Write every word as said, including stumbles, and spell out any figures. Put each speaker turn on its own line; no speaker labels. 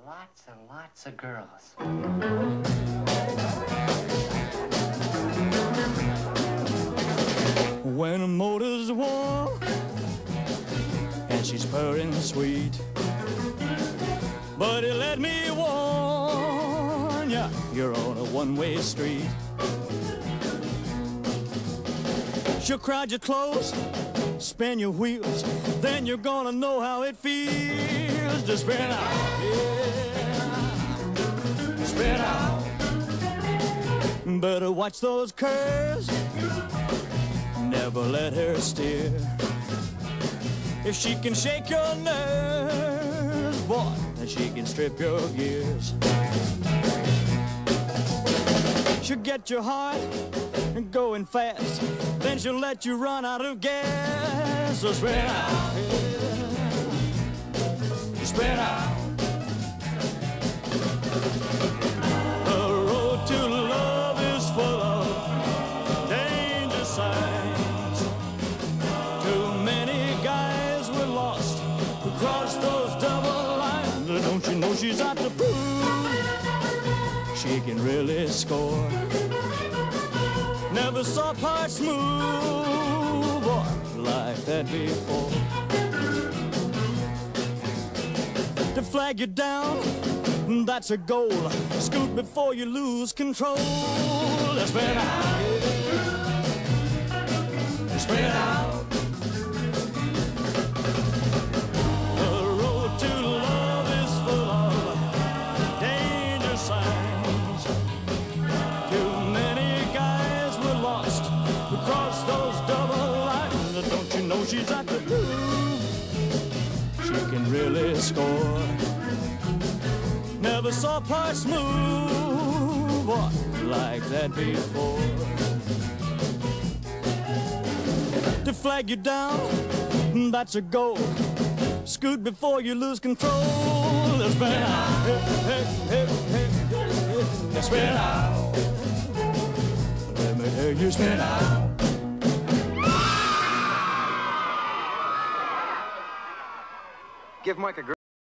lots and lots of girls.
When a motor's warm and she's purring sweet, buddy, let me warn ya, you're on a one-way street. She'll crowd you close, spin your wheels, then you're gonna know how it feels to spin out, yeah, spin out. Better watch those curves, never let her steer. If she can shake your nerves, boy, then she can strip your gears. She'll get your heart going fast, then she'll let you run out of gas. So spin out, yeah, spin out. The road to love is full of danger signs. Too many guys were lost who crossed those double lines. Don't you know she's out to prove she can really score? Never saw parts move or like that before. To flag you down, that's a goal. Scoot before you lose control. Spin out, yeah. Spin out. The road to love is full of danger signs. Too many guys were lost who crossed those double lines. Don't you know she's out to prove she can really score? Never saw parts move or like that before. To flag you down, that's a goal. Scoot before you lose control. Spin out, hey, hey, hey, hey, hey. Spin out. Let me hear you spin out.
Give Mike a